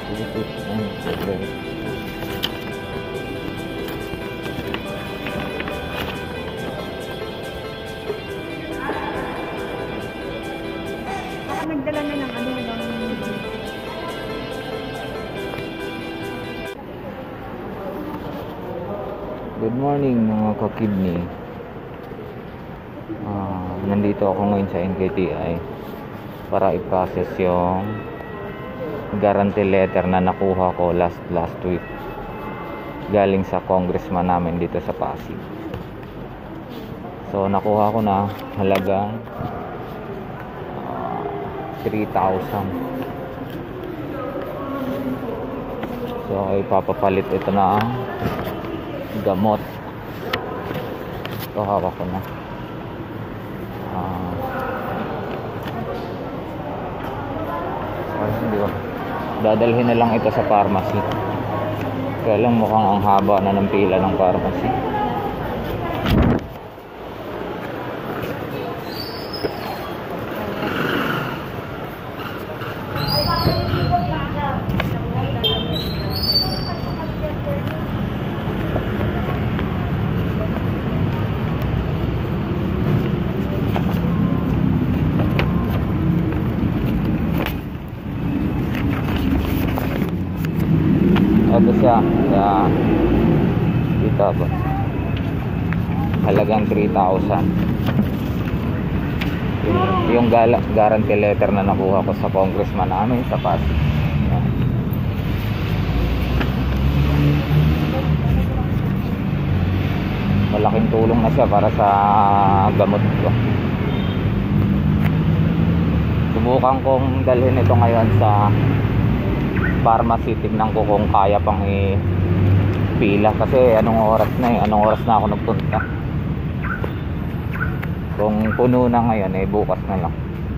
Baka nagdala na ng ano ng... Good morning mga ka-kidney. Nandito ako ngayon sa NKTI para i-process yung guarantee letter na nakuha ko last week galing sa congressman namin dito sa Pasig. So nakuha ko na halagang 3,000. So ipapapalit ito na ang gamot. Ito hawak ko na. Hindi ba? Dadalhin na lang ito sa pharmacy. Kaya lang mukhang ang haba na ng pila ng pharmacy. Ito siya dito ba? Halagang 3,000. Yung guarantee letter na nakuha ko sa congressman namin sa Pasig. Malaking tulong na siya para sa gamot ko. Subukan kong dalhin ito ngayon sa pharmacy. Tignan ko kung kaya pang pila kasi anong oras na ako nagpunta. Kung puno na ngayon bukas na lang.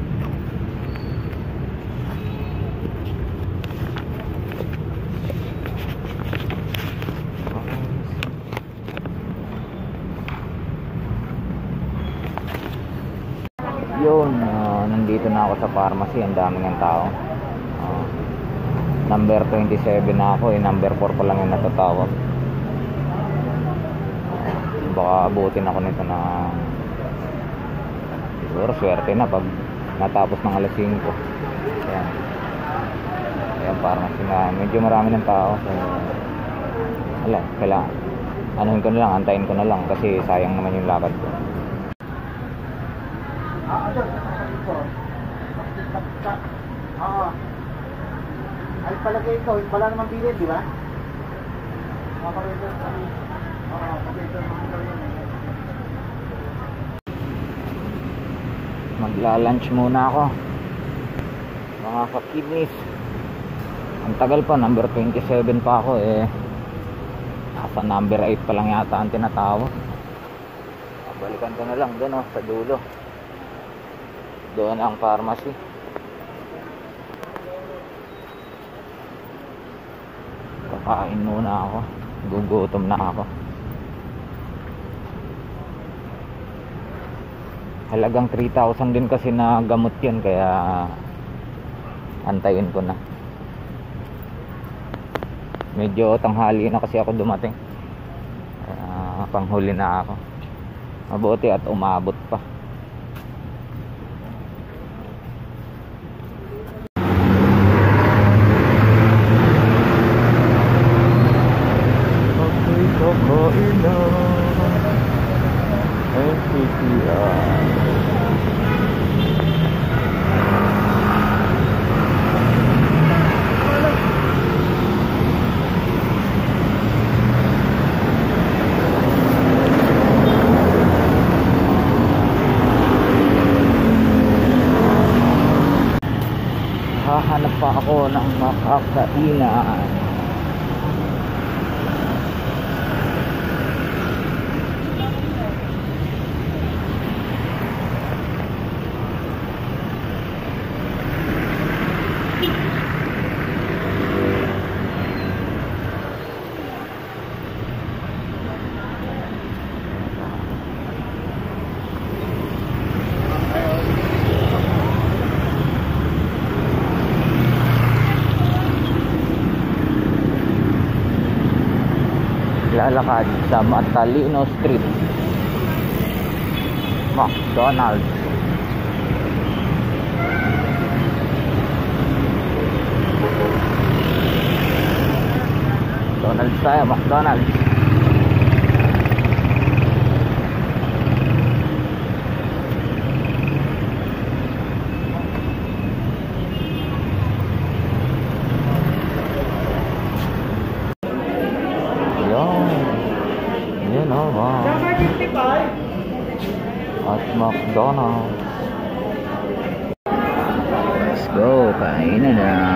Yun, nandito na ako sa pharmacy. Ang dami ng tao. Number 27 na ako, number 4 pa lang yung natatawag. Baka abutin ako nito na siguro swerte na pag natapos ng alas 5. Ayan. Ayan, pharmacy na medyo marami ng tao. So wala, kailangan anuhin ko na lang, antayin ko na lang kasi sayang naman yung lakad ko. Ay palagay ikaw, wala naman bilid, di ba? Magla-lunch muna ako mga ka-kidneys. Ang tagal pa, number 27 pa ako nasa number 8 pa lang yata ang tinatawag. Balikan ko na lang doon sa dulo. Doon ang pharmacy. Kakain muna ako, gugutom na ako. Halagang 3,000 din kasi na gamot yan, kaya antayin ko na. Medyo tanghali na kasi ako dumating, panghuli na ako. Mabuti at umabot pa. Hahanap pa ako ng makakainan. naglalakad sa Matalino Street. McDonald's. McDonald's tayo, McDonald's. Yun o ba? At McDonald's. Let's go, kainin na.